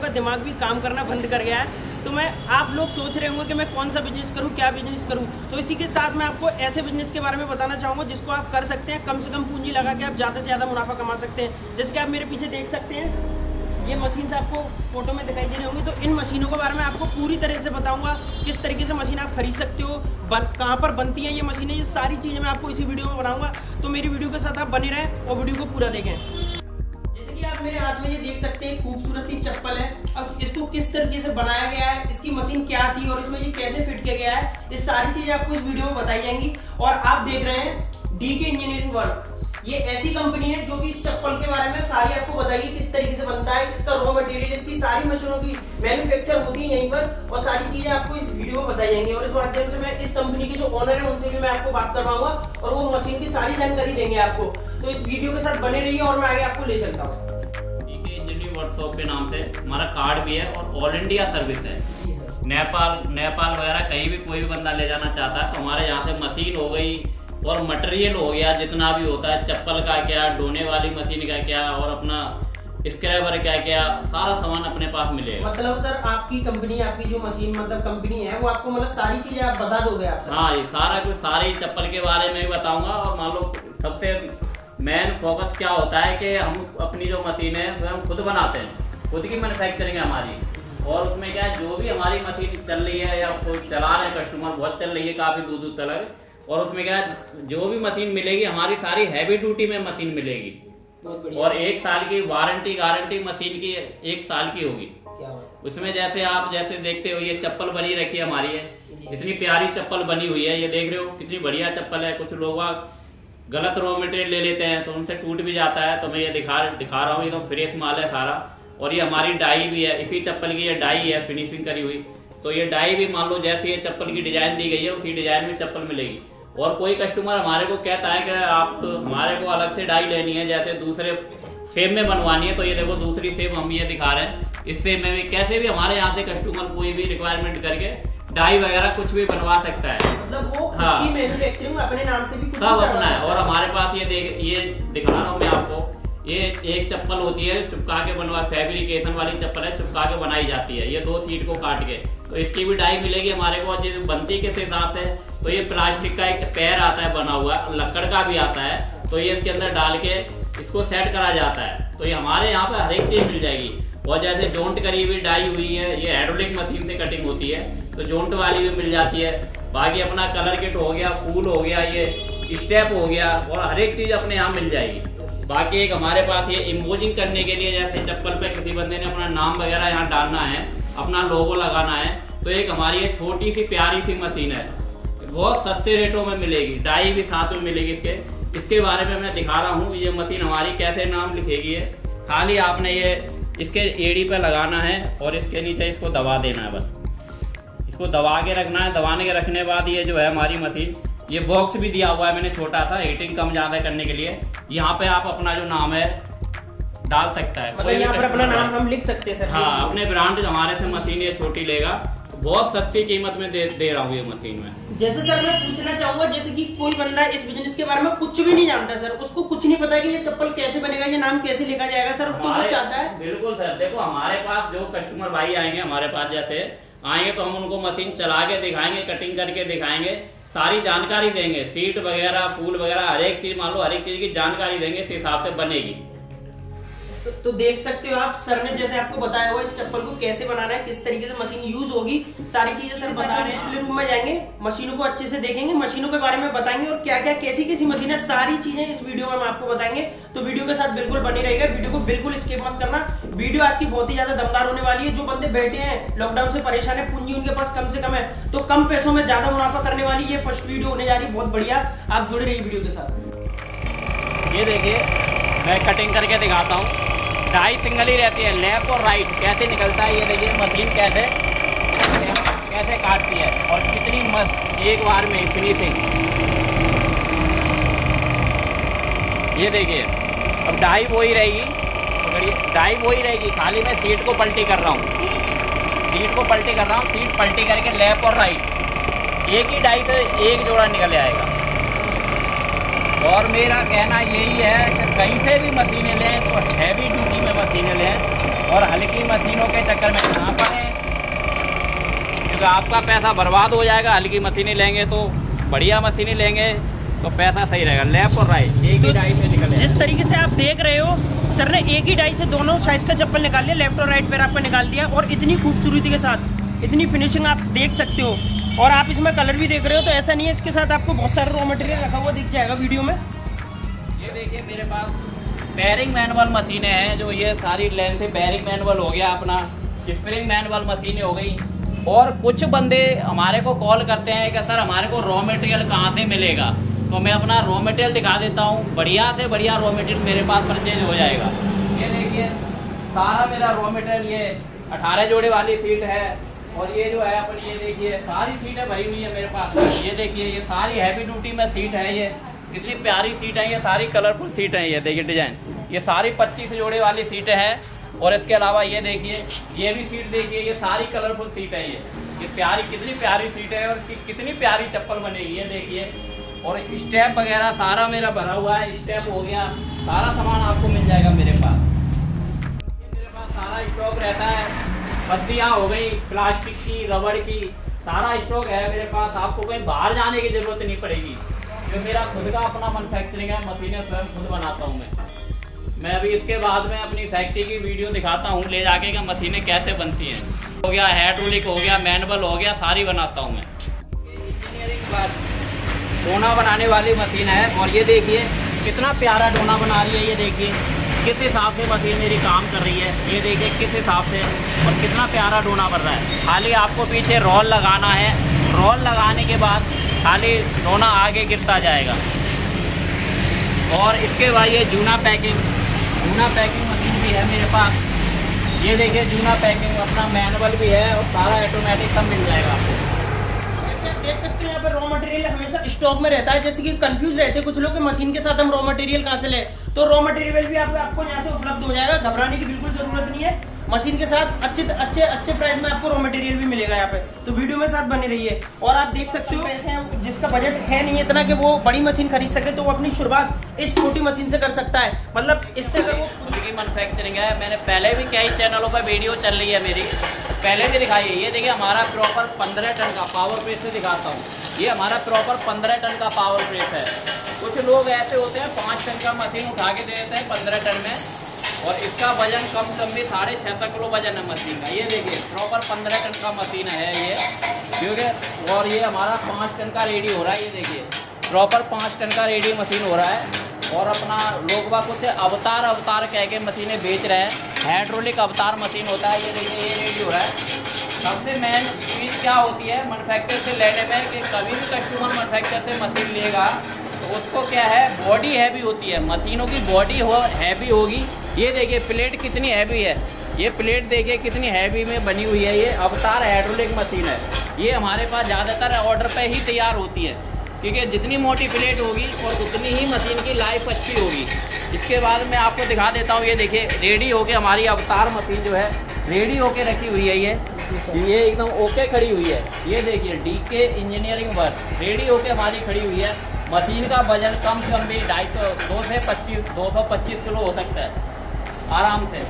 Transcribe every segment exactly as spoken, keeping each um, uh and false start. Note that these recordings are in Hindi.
का दिमाग भी काम करना बंद कर गया है। तो मैं आप लोग सोच रहे होंगे कि मैं कौन सा बिजनेस करूं, क्या बिजनेस करूं, तो इसी के साथ मैं आपको ऐसे बिजनेस के बारे में बताना चाहूँगा जिसको आप कर सकते हैं, कम से कम पूंजी लगा के आप ज़्यादा से ज़्यादा मुनाफा कमा सकते हैं। जैसे कि आप मेरे पीछे देख सकते हैं, ये मशीन से आपको फोटो में दिखाई दे रही होंगी। तो इन मशीनों के बारे में आपको पूरी तरह से बताऊंगा, किस तरीके से मशीन आप खरीद सकते हो, बन कहाँ पर बनती हैं ये मशीनें, ये सारी चीज़ें मैं आपको इसी वीडियो में बनाऊंगा। तो मेरी वीडियो के साथ आप बने रहें और वीडियो को पूरा देखें। जैसे कि आप मेरे हाथ में ये देख सकते हैं, खूबसूरत सी चप्पल है। अब इसको किस तरीके से बनाया गया है, इसकी मशीन क्या थी और इसमें ये कैसे फिट किया गया है, ये सारी चीजें आपको इस वीडियो में बताई जाएंगी। और आप देख रहे हैं डी के इंजीनियरिंग वर्क, ये ऐसी कंपनी है जो कि इस चप्पल के बारे में सारी आपको बताइए किस तरीके से बनता है, इसका रॉ मटेरियल, इसकी सारी मशीनों की मैन्युफैक्चर होती है यहीं पर, और सारी चीजें आपको इस वीडियो में बताई जाएंगी। और इस माध्यम से मैं इस कंपनी के जो ओनर है उनसे भी मैं आपको बात करवाऊंगा और वो मशीन की सारी जानकारी देंगे आपको। तो इस वीडियो के साथ बने रहिए और मैं आगे आपको ले चलता हूँ। इंजीनियरिंग वर्कशॉप के नाम से हमारा कार्ड भी है और ऑल इंडिया सर्विस है। नेपाल नेपाल वगैरह कहीं भी कोई भी बंदा ले जाना चाहता है तो हमारे यहाँ से मशीन हो गई और मटेरियल हो गया, जितना भी होता है, चप्पल का क्या, डोने वाली मशीन का क्या, और अपना स्क्रैबर क्या क्या, सारा सामान अपने पास मिलेगा। मतलब सर आपकी कंपनी, आपकी जो मशीन मतलब कंपनी है वो आपको मतलब सारी चीजें आप बता दोगे आप? हाँ, ये सारा कुछ, सारी चप्पल के बारे में भी बताऊंगा। और मान लो सबसे मेन फोकस क्या होता है कि हम अपनी जो मशीन है हम खुद बनाते हैं, खुद की मैन्युफैक्चरिंग है हमारी। और उसमें क्या है, जो भी हमारी मशीन चल रही है या कोई चला रहे हैं कस्टमर, बहुत चल रही है काफी दूर दूर तक, और उसमें क्या है, जो भी मशीन मिलेगी हमारी सारी हैवी ड्यूटी में मशीन मिलेगी और एक साल की वारंटी गारंटी मशीन की एक साल की होगी। उसमें जैसे आप जैसे देखते हो, ये चप्पल बनी रखी है हमारी है, इतनी प्यारी चप्पल बनी हुई है, ये देख रहे हो कितनी बढ़िया चप्पल है। कुछ लोग गलत रॉ मटेरियल ले लेते हैं तो उनसे टूट भी जाता है, तो मैं ये दिखा दिखा रहा हूँ, ये तो फ्रेश माल है सारा। और ये हमारी डाई भी है, इसी चप्पल की ये डाई है फिनिशिंग करी हुई। तो ये डाई भी मान लो जैसे ये चप्पल की डिजाइन दी गई है उसी डिजाइन में चप्पल मिलेगी। और कोई कस्टमर हमारे को कहता है कि आप हमारे को अलग से डाई लेनी है, जैसे दूसरे सेम में बनवानी है, तो ये देखो दूसरी सेम हम ये दिखा रहे हैं। इस सेम में भी कैसे भी हमारे यहाँ से कस्टमर कोई भी रिक्वायरमेंट करके डाई वगैरह कुछ भी बनवा सकता है। मतलब वो हाँ, मैन्युफैक्चरिंग अपने नाम से भी सब अपना है। और हमारे पास ये देख ये दिखा रहा हूँ मैं आपको, ये एक चप्पल होती है चिपका के बनवा, फैब्रिकेशन वाली चप्पल है, चिपका के बनाई जाती है, ये दो सीट को काट के। तो इसकी भी डाई मिलेगी हमारे को, जो बनती किस हिसाब से, तो ये प्लास्टिक का एक पैर आता है बना हुआ, लकड़ का भी आता है, तो ये इसके अंदर डाल के इसको सेट करा जाता है। तो ये हमारे यहाँ पे हर एक चीज मिल जाएगी। और जैसे जोंट करी हुई डाई हुई है, ये हाइड्रोलिक मशीन से कटिंग होती है, तो जोंट वाली भी मिल जाती है। बाकी अपना कलर किट हो गया, फूल हो गया, ये स्टेप हो गया, और हर एक चीज अपने यहाँ मिल जाएगी। बाकी एक हमारे पास ये इम्पोजिंग करने के लिए, जैसे चप्पल पे किसी बंदे ने अपना नाम वगैरह यहाँ डालना है, अपना लोगो लगाना है, तो एक हमारी ये छोटी सी प्यारी सी मशीन है, बहुत सस्ते रेटों में मिलेगी, डाई भी साथ में मिलेगी इसके। इसके बारे में मैं दिखा रहा हूँ, ये मशीन हमारी कैसे नाम लिखेगी है। खाली आपने ये इसके एड़ी पे लगाना है और इसके नीचे इसको दबा देना है, बस इसको दबा के रखना है। दबाने के रखने बाद ये जो है हमारी मशीन, ये बॉक्स भी दिया हुआ है मैंने छोटा सा, हीटिंग कम ज्यादा करने के लिए। यहाँ पे आप अपना जो नाम है डाल सकता है, मतलब यहाँ पर अपना नाम हम लिख सकते हैं सर। हाँ, अपने ब्रांड हमारे से मशीन ये छोटी लेगा, तो बहुत सस्ती कीमत में दे, दे रहा हूँ ये मशीन में। जैसे सर मैं पूछना चाहूंगा, जैसे कि कोई बंदा इस बिजनेस के बारे में कुछ भी नहीं जानता सर, उसको कुछ नहीं पता कि ये चप्पल कैसे बनेगा, ये नाम कैसे लिखा जाएगा सर, तो वो चाहता है। बिल्कुल सर, देखो हमारे पास जो कस्टमर भाई आएंगे, हमारे पास जैसे आएंगे तो हम उनको मशीन चला के दिखाएंगे, कटिंग करके दिखाएंगे, सारी जानकारी देंगे, सीट वगैरह, फूल वगैरह, हर एक चीज मान लो हर एक चीज की जानकारी देंगे, इस हिसाब से बनेगी। तो, तो देख सकते हो आप, सर ने जैसे आपको बताया हुआ इस चप्पल को कैसे बनाना है, किस तरीके से मशीन यूज होगी, सारी चीजें सर बता रहे हैं। डिस्प्ले रूम में जाएंगे, मशीनों को अच्छे से देखेंगे, मशीनों के बारे में बताएंगे और क्या क्या कैसी कैसी मशीन है, सारी चीजें इस वीडियो में हम आपको बताएंगे। तो वीडियो के साथ बिल्कुल बनी रहेगा, वीडियो को बिल्कुल स्किप मत करना। वीडियो आज की बहुत ही ज्यादा दमदार होने वाली है। जो बंदे बैठे हैं लॉकडाउन से परेशान है, पूंजी उनके पास कम से कम है, तो कम पैसों में ज्यादा मुनाफा करने वाली ये फर्स्ट वीडियो होने जा रही है, बहुत बढ़िया। आप जुड़े रहिए वीडियो के साथ। ये देखिए मैं कटिंग करके दिखाता हूँ, डाई सिंगल ही रहती है, लेफ्ट और राइट कैसे निकलता है, ये देखिए मशीन कैसे कैसे काटती है और कितनी मस्त एक बार में फिनिशिंग। ये देखिए अब डाई वो ही रहेगी, डाई वो ही रहेगी, खाली मैं सीट को पलटी कर रहा हूँ, सीट को पलटी कर रहा हूँ, सीट पलटी करके लेफ्ट और राइट एक ही डाई से एक जोड़ा निकल आएगा। और मेरा कहना यही है कि कहीं से भी मशीनें लें तो हैवी ड्यूटी में मशीनें लें और हल्की मशीनों के चक्कर में ना पड़े, क्योंकि आपका पैसा बर्बाद हो जाएगा। हल्की मशीनें लेंगे तो बढ़िया मशीनें लेंगे तो पैसा सही रहेगा। लेफ्ट और राइट एक ही डाई में निकले। जिस तरीके से आप देख रहे हो सर ने एक ही डाई से दोनों साइज का चप्पल निकाल लिया, लेफ्ट और राइट पैर आपका निकाल दिया, और इतनी खूबसूरती के साथ इतनी फिनिशिंग आप देख सकते हो। और आप इसमें कलर भी देख रहे हो, तो ऐसा नहीं है, इसके साथ आपको बहुत सारा रॉ मटेरियल रखा हुआ दिख जाएगा वीडियो में। ये देखिए मेरे पास बेरिंग मैनुअल मशीनें हैं, जो ये सारी लेंथ से बेरिंग मैनुअल हो गया, अपना स्प्रिंग मैनुअल मशीनें हो गई। और कुछ बंदे हमारे को कॉल करते हैं कि सर हमारे को रॉ मटेरियल कहाँ से मिलेगा, तो मैं अपना रॉ मटेरियल दिखा देता हूँ। बढ़िया से बढ़िया रॉ मटेरियल मेरे पास परचेज हो जाएगा। ये देखिए सारा मेरा रॉ मटेरियल, ये अठारह जोड़े वाली सीट है, और ये जो है अपनी ये देखिए सारी सीटें भरी हुई है मेरे पास। ये देखिए ये सारी हैवी ड्यूटी में सीट है, ये कितनी प्यारी सीट है, ये सारी कलरफुल सीट है। ये देखिए डिजाइन, ये सारी पच्चीस जोड़े वाली सीटें हैं। और इसके अलावा ये देखिए ये भी सीट देखिए, ये सारी कलरफुल सीट है। ये ये प्यारी कितनी प्यारी सीट है और इसकी कितनी प्यारी चप्पल बनेगी, ये देखिए। और स्टेप वगैरह सारा मेरा भरा हुआ है, स्टेप हो गया, सारा सामान आपको मिल जाएगा मेरे पास। ये मेरे पास सारा स्टॉक रहता है, पत्तियाँ हो गई प्लास्टिक की, रबड़ की, सारा स्टॉक है मेरे पास। आपको कहीं बाहर जाने की जरूरत नहीं पड़ेगी, जो मेरा खुद का अपना मैन्युफैक्चरिंग है, मशीनें स्वयं खुद बनाता हूँ मैं। मैं अभी इसके बाद में अपनी फैक्ट्री की वीडियो दिखाता हूँ ले जाके कि मशीनें कैसे बनती हैं। हो गया हाइड्रोलिक, हो गया मैनुअल, हो गया, सारी बनाता हूँ मैं। इंजीनियरिंग बाद डोना बनाने वाली मशीन है, और ये देखिए कितना प्यारा डोना बना रही है। ये देखिए किस हिसाब से मशीन मेरी काम कर रही है, ये देखिए किस हिसाब से, और कितना प्यारा डोना बन रहा है। खाली आपको पीछे रोल लगाना है, रोल लगाने के बाद खाली डोना आगे गिरता जाएगा। और इसके बाद ये जूना पैकिंग, जूना पैकिंग मशीन भी है मेरे पास। ये देखिए जूना पैकिंग, अपना मैनुअल भी है और सारा ऑटोमेटिक सब मिल जाएगा आपको। देख सकते हो यहाँ पर रॉ मटेरियल हमेशा स्टॉक में रहता है। जैसे कि कंफ्यूज रहते हैं कुछ लोग कि मशीन के साथ हम रॉ मटेरियल कहाँ से ले, तो रॉ मटेरियल भी आपको आपको यहाँ से उपलब्ध हो जाएगा। घबराने की बिल्कुल जरूरत नहीं है, मशीन के साथ अच्छे अच्छे अच्छे प्राइस में आपको रॉ मटेरियल भी मिलेगा यहाँ पे। तो वीडियो में साथ बने रहिए। और आप देख सकते हो पैसे हैं जिसका बजट है नहीं इतना कि वो बड़ी मशीन खरीद सके, तो वो अपनी शुरुआत इस छोटी मशीन से कर सकता है। मतलब इससे अगर वो खुद की मैन्युफैक्चरिंग है, मैंने पहले भी कई चैनलों पर वीडियो चल रही है मेरी, पहले भी दिखाई है। ये देखिए हमारा प्रॉपर पंद्रह टन का पावर प्रेस से दिखाता हूँ। ये हमारा प्रॉपर पंद्रह टन का पावर प्रेस है। कुछ लोग ऐसे होते हैं पाँच टन का मशीन उठा के दे देते हैं पंद्रह टन में, और इसका वजन कम कम भी साढ़े छः सौ किलो वजन है मशीन का। ये देखिए प्रॉपर पंद्रह टन का मशीन है ये, ठीक है। और ये हमारा पाँच टन का रेडी हो रहा है। ये देखिए प्रॉपर पाँच टन का रेडी मशीन हो रहा है। और अपना लोग बा कुछ अवतार अवतार कह के मशीनें बेच रहे हैं, हाइड्रोलिक अवतार मशीन होता है। ये देखिए ये रेडी हो रहा है। सबसे मेन चीज़ क्या होती है मैन्युफैक्चर से लेने में, कि कभी भी कस्टमर मैन्युफैक्चर से मशीन लेगा तो उसको क्या है, बॉडी हैवी होती है, मशीनों की बॉडी हो हैवी होगी। ये देखिए प्लेट कितनी हैवी है, ये प्लेट देखिए कितनी हैवी में बनी हुई है। ये अवतार हाइड्रोलिक मशीन है। ये हमारे पास ज़्यादातर ऑर्डर पे ही तैयार होती है, क्योंकि जितनी मोटी प्लेट होगी और उतनी ही मशीन की लाइफ अच्छी होगी। इसके बाद मैं आपको दिखा देता हूँ। ये देखिए रेडी होके हमारी अवतार मशीन जो है रेडी होके रखी हुई है। ये ये एकदम ओके खड़ी हुई है। ये देखिए डीके इंजीनियरिंग वर्क रेडी होके हमारी खड़ी हुई है। मशीन का वजन कम से कम भी ढाई सौ दो से पच्चीस दो सौ पच्चीस किलो हो सकता है आराम से।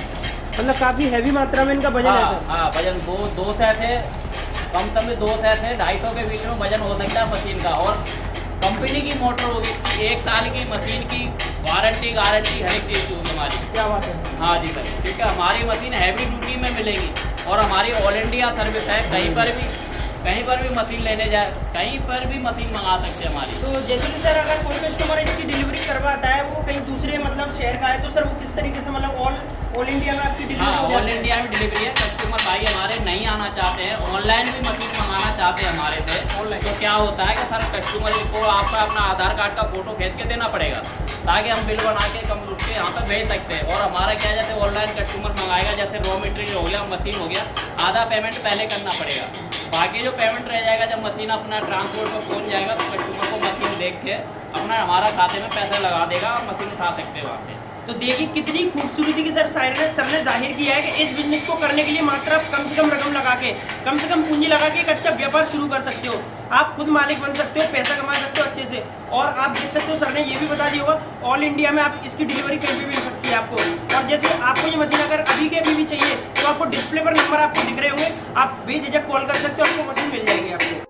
मतलब काफी हैवी मात्रा में इनका वजन है। हाँ वजन दो दो सौ से कम से कम दो सौ से ढाई सौ के बीच में वजन हो सकता है मशीन का। और कंपनी की मोटर होगी, एक साल की मशीन की वारंटी गारंटी हर एक चीज़ की होगी हमारी। क्या बात है। हाँ जी सर, ठीक है। हमारी मशीन हैवी ड्यूटी में मिलेगी और हमारी ऑल इंडिया सर्विस है। कहीं पर भी कहीं पर भी मशीन लेने जाए, कहीं पर भी मशीन मंगा सकते हैं हमारी। तो जैसे कि सर अगर कोई कस्टमर इसकी डिलीवरी करवाता है, वो कहीं दूसरे मतलब शहर का है, तो सर वो किस तरीके से मतलब ऑल ऑल इंडिया में आपकी डिलीवरी? हाँ ऑल इंडिया में डिलीवरी है। कस्टमर भाई हमारे नहीं आना चाहते हैं, ऑनलाइन भी मशीन मंगाना चाहते हैं हमारे से ऑनलाइन, तो क्या होता है कि सर कस्टमर को आपका अपना आधार कार्ड का फोटो खींच के देना पड़ेगा, ताकि हम बिल बना के कम रुक के यहाँ पर भेज सकते हैं। और हमारा क्या है, जैसे ऑनलाइन कस्टमर मंगाएगा, जैसे रॉ मटेरियल हो गया, मशीन हो गया, आधा पेमेंट पहले करना पड़ेगा, बाकी जो पेमेंट रह जाएगा जब मशीन अपना ट्रांसपोर्ट पर पहुंच जाएगा तो कस्टमर को मशीन देख के अपना हमारा खाते में पैसा लगा देगा और मशीन उठा सकते हैं वहाँ पे। तो देखिए कितनी खूबसूरती की सर सर ने सर ने जाहिर किया है कि इस बिजनेस को करने के लिए मात्र आप कम से कम रकम लगा के, कम से कम पूंजी लगा के एक अच्छा व्यापार शुरू कर सकते हो। आप खुद मालिक बन सकते हो, पैसा कमा सकते हो अच्छे से। और आप देख सकते हो सर ने ये भी बता दिया होगा ऑल इंडिया में आप इसकी डिलीवरी कहीं भी मिल सकती है आपको। और जैसे आपको ये मशीन अगर अभी के अभी भी चाहिए तो आपको डिस्प्ले पर नंबर आपको दिख रहे होंगे, आप बेझिझक कॉल कर सकते हो, आपको मशीन मिल जाएगी आपको।